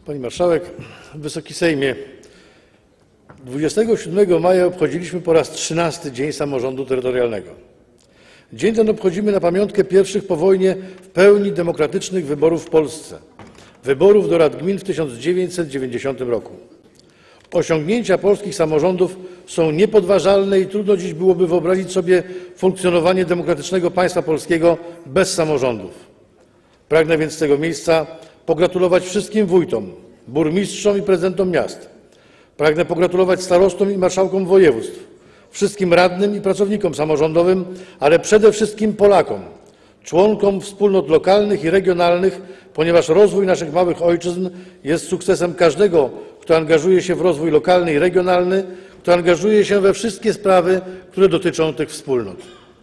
Pani Marszałek, Wysoki Sejmie, 27 maja obchodziliśmy po raz 13. Dzień Samorządu Terytorialnego. Dzień ten obchodzimy na pamiątkę pierwszych po wojnie w pełni demokratycznych wyborów w Polsce, wyborów do rad gmin w 1990 roku. Osiągnięcia polskich samorządów są niepodważalne i trudno dziś byłoby wyobrazić sobie funkcjonowanie demokratycznego państwa polskiego bez samorządów. Pragnę więc z tego miejsca pogratulować wszystkim wójtom, burmistrzom i prezydentom miast. Pragnę pogratulować starostom i marszałkom województw, wszystkim radnym i pracownikom samorządowym, ale przede wszystkim Polakom, członkom wspólnot lokalnych i regionalnych, ponieważ rozwój naszych małych ojczyzn jest sukcesem każdego, kto angażuje się w rozwój lokalny i regionalny, kto angażuje się we wszystkie sprawy, które dotyczą tych wspólnot.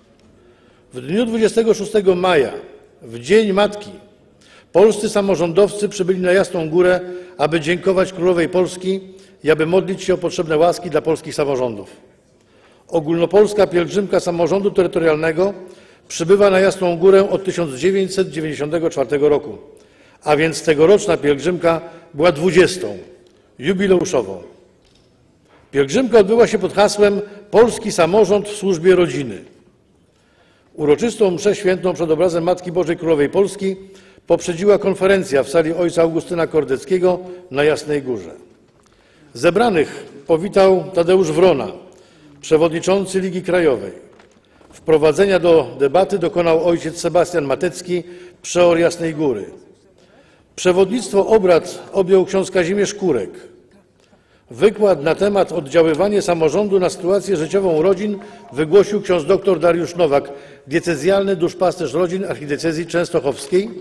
W dniu 26 maja, w Dzień Matki, polscy samorządowcy przybyli na Jasną Górę, aby dziękować Królowej Polski i aby modlić się o potrzebne łaski dla polskich samorządów. Ogólnopolska pielgrzymka samorządu terytorialnego przybywa na Jasną Górę od 1994 roku, a więc tegoroczna pielgrzymka była 20., jubileuszową. Pielgrzymka odbyła się pod hasłem „Polski samorząd w służbie rodziny”. Uroczystą mszę świętą przed obrazem Matki Bożej Królowej Polski poprzedziła konferencja w sali ojca Augustyna Kordeckiego na Jasnej Górze. Zebranych powitał Tadeusz Wrona, przewodniczący Ligi Krajowej. Wprowadzenia do debaty dokonał ojciec Sebastian Matecki, przeor Jasnej Góry. Przewodnictwo obrad objął ksiądz Kazimierz Kurek. Wykład na temat oddziaływanie samorządu na sytuację życiową rodzin wygłosił ksiądz dr Dariusz Nowak, diecezjalny duszpasterz rodzin archidiecezji częstochowskiej.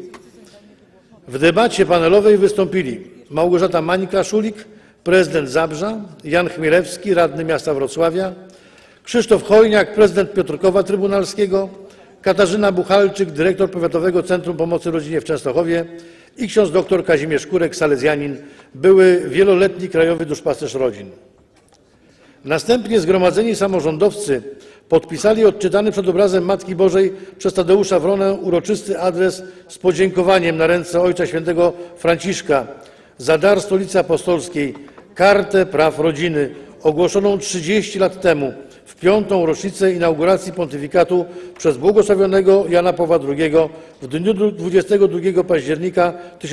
W debacie panelowej wystąpili Małgorzata Mańka-Szulik, prezydent Zabrza, Jan Chmielewski, radny miasta Wrocławia, Krzysztof Chojniak, prezydent Piotrkowa Trybunalskiego, Katarzyna Buchalczyk, dyrektor Powiatowego Centrum Pomocy Rodzinie w Częstochowie i ksiądz dr Kazimierz Kurek, salezjanin, były wieloletni krajowy duszpasterz rodzin. Następnie zgromadzeni samorządowcy podpisali odczytany przed obrazem Matki Bożej przez Tadeusza Wronę uroczysty adres z podziękowaniem na ręce Ojca Świętego Franciszka za dar Stolicy Apostolskiej, Kartę Praw Rodziny, ogłoszoną 30 lat temu, w 5. rocznicę inauguracji pontyfikatu przez błogosławionego Jana Pawła II w dniu 22 października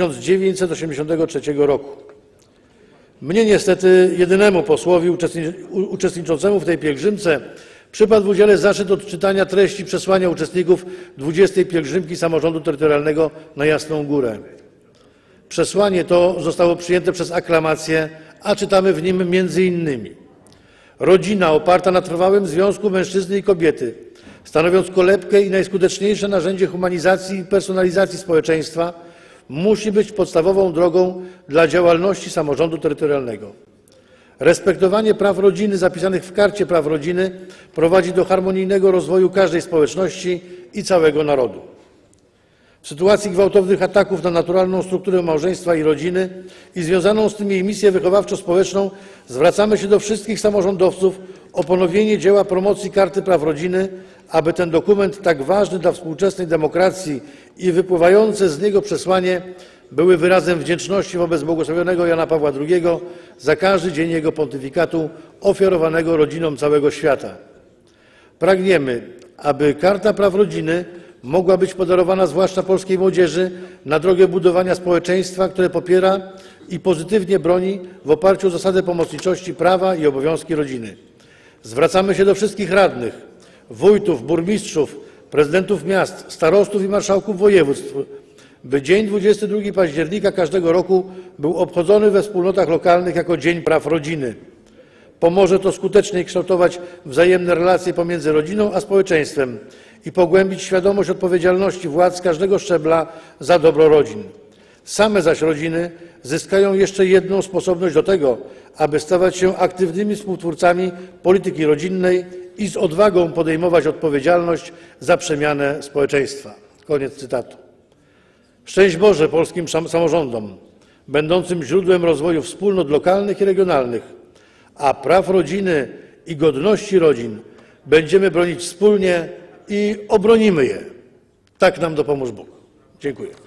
1983 roku. Mnie niestety, jedynemu posłowi uczestniczącemu w tej pielgrzymce, przypadł w udziale zaszczyt odczytania treści przesłania uczestników 20. pielgrzymki samorządu terytorialnego na Jasną Górę. Przesłanie to zostało przyjęte przez aklamację, a czytamy w nim m.in. Rodzina oparta na trwałym związku mężczyzny i kobiety, stanowiąc kolebkę i najskuteczniejsze narzędzie humanizacji i personalizacji społeczeństwa, musi być podstawową drogą dla działalności samorządu terytorialnego. Respektowanie praw rodziny zapisanych w Karcie Praw Rodziny prowadzi do harmonijnego rozwoju każdej społeczności i całego narodu. W sytuacji gwałtownych ataków na naturalną strukturę małżeństwa i rodziny i związaną z tym jej misję wychowawczo-społeczną zwracamy się do wszystkich samorządowców o ponowienie dzieła promocji Karty Praw Rodziny, aby ten dokument tak ważny dla współczesnej demokracji i wypływające z niego przesłanie były wyrazem wdzięczności wobec błogosławionego Jana Pawła II za każdy dzień jego pontyfikatu ofiarowanego rodzinom całego świata. Pragniemy, aby Karta Praw Rodziny mogła być podarowana zwłaszcza polskiej młodzieży na drogę budowania społeczeństwa, które popiera i pozytywnie broni w oparciu o zasadę pomocniczości prawa i obowiązki rodziny. Zwracamy się do wszystkich radnych, wójtów, burmistrzów, prezydentów miast, starostów i marszałków województw, by dzień 22 października każdego roku był obchodzony we wspólnotach lokalnych jako Dzień Praw Rodziny. Pomoże to skutecznie kształtować wzajemne relacje pomiędzy rodziną a społeczeństwem i pogłębić świadomość odpowiedzialności władz każdego szczebla za dobro rodzin. Same zaś rodziny zyskają jeszcze jedną sposobność do tego, aby stawać się aktywnymi współtwórcami polityki rodzinnej i z odwagą podejmować odpowiedzialność za przemianę społeczeństwa. Koniec cytatu. Szczęść Boże polskim samorządom, będącym źródłem rozwoju wspólnot lokalnych i regionalnych, a praw rodziny i godności rodzin będziemy bronić wspólnie i obronimy je. Tak nam dopomóż Bóg. Dziękuję.